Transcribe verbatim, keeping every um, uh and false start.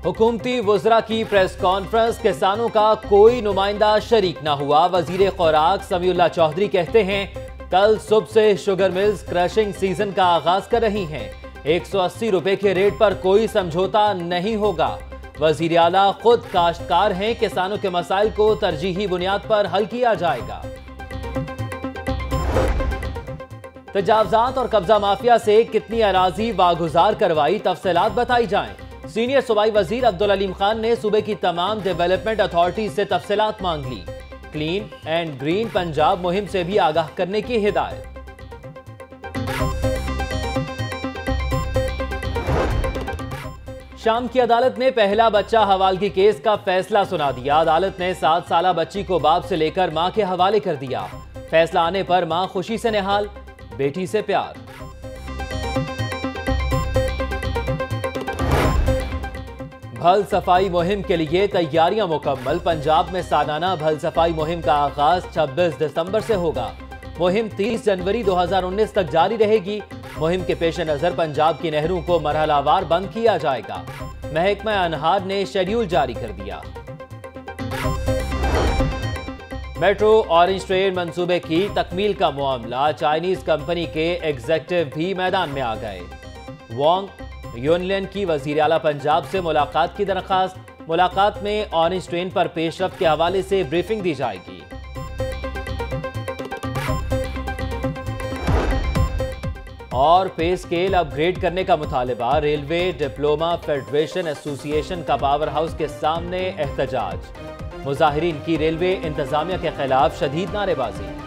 हुकूमती वज़रा की press conference, किसानों का कोई नुमाइंदा शरीक न हुआ। वजीर खुराक समीउल्लाह चौधरी कहते हैं कल सुबह से शुगर मिल्स क्रशिंग सीजन का आगाज कर रही हैं। एक सौ अस्सी रुपए के रेट पर कोई समझौता नहीं होगा। वजीर आला खुद काश्तकार हैं, किसानों के मसाइल को तरजीही बुनियाद पर हल किया जाएगा। तजावजात और कब्जा माफिया से कितनी अराजी वागुजार करवाई, तफसीलात बताई जाएं। सीनियर सूबाई वजीर अब्दुल अलीम खान ने सूबे की तमाम डेवलपमेंट अथॉरिटीज से तफसीलात मांग ली। क्लीन एंड ग्रीन पंजाब मुहिम से भी आगाह करने की हिदायत। शाम की अदालत ने पहला बच्चा हवालगी केस का फैसला सुना दिया। अदालत ने सात साल बच्ची को बाप से लेकर मां के हवाले कर दिया। फैसला आने पर मां खुशी से निहाल, बेटी से प्यार। भल सफाई मुहिम के लिए तैयारियां मुकम्मल। पंजाब में सालाना भल सफाई मुहिम का आगाज छब्बीस दिसंबर से होगा। मुहिम तीस जनवरी दो हजार उन्नीस तक जारी रहेगी। मुहिम के पेश नजर पंजाब की नहरों को मरहलावार बंद किया जाएगा। महकमा अनहार ने शेड्यूल जारी कर दिया। मेट्रो ऑरेंज ट्रेन मंसूबे की तकमील का मामला, चाइनीज कंपनी के एग्जेक्टिव भी मैदान में आ गए। वांग यूनियन की वजीर आला पंजाब से मुलाकात की दरख्वास्त। मुलाकात में ऑरेंज ट्रेन पर पेशरफ्त के हवाले से ब्रीफिंग दी जाएगी। और पे स्केल अपग्रेड करने का मुतालबा, रेलवे डिप्लोमा फेडरेशन एसोसिएशन का पावर हाउस के सामने एहतजाज। मुजाहिरीन की रेलवे इंतजामिया के खिलाफ शदीद नारेबाजी।